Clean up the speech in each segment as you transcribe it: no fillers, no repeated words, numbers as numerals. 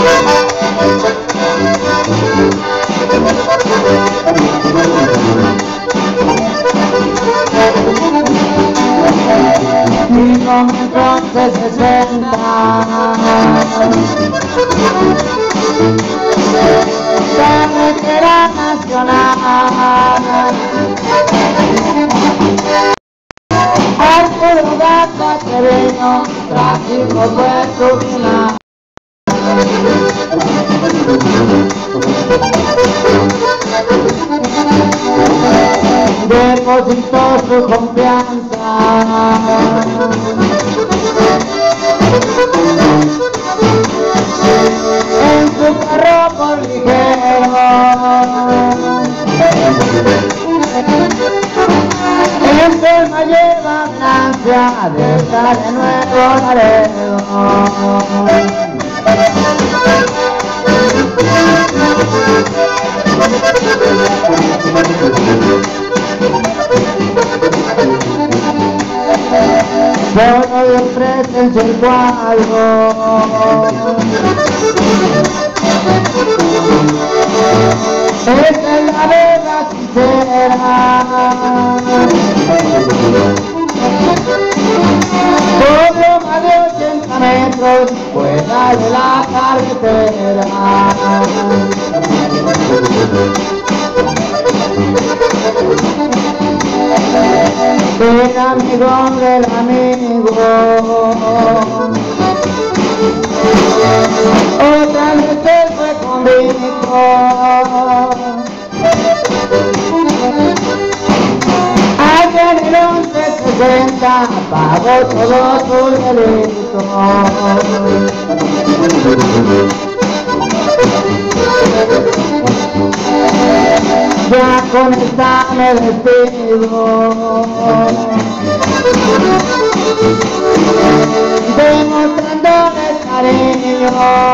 Y como entonces 60 carretera nacional al puro gato terreno trágico fue su final. Depositó su confianza en su carro por ligero, enferma lleva ganancia de estar de nuevo Laredo. Solo le ofrecen su cuadro esta es la verdad sincera. Por más de 80 metros fuera de la carretera. El amigo del amigo otra vez él fue conmigo. Allá en el 1160 pagó todos sus delitos. Ya con esta me despido, demostrándoles cariño.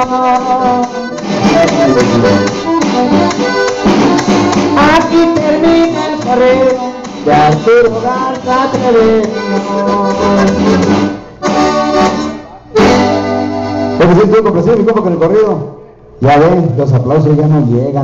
Aquí termina el correo de Arturo Garza Treviño. ¿Cómo se siente complacido mi compa con el corrido? Ya ven, los aplausos ya no llegan.